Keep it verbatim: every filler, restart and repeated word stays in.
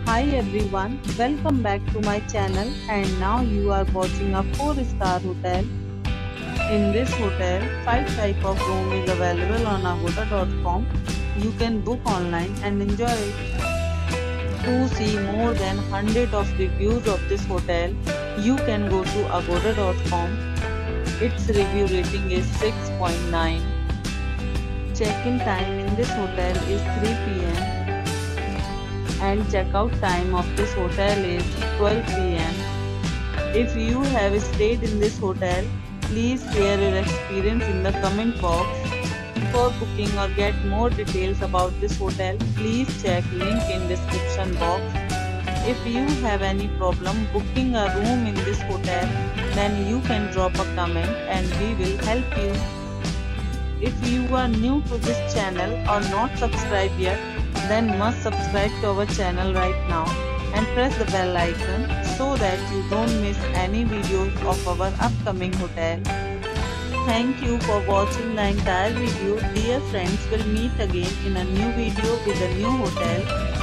Hi everyone, welcome back to my channel and now you are watching a four star hotel. In this hotel, five type of room is available on agoda dot com. You can book online and enjoy it. To see more than one hundred of reviews of this hotel, you can go to agoda dot com. Its review rating is six point nine. Check-in time in this hotel is three p m and checkout time of this hotel is twelve p m If you have stayed in this hotel, please share your experience in the comment box. For booking or get more details about this hotel, please check link in description box. If you have any problem booking a room in this hotel, then you can drop a comment and we will help you. If you are new to this channel or not subscribed yet, then must subscribe to our channel right now and press the bell icon so that you don't miss any videos of our upcoming hotel. Thank you for watching the entire video. Dear friends, will meet again in a new video with a new hotel.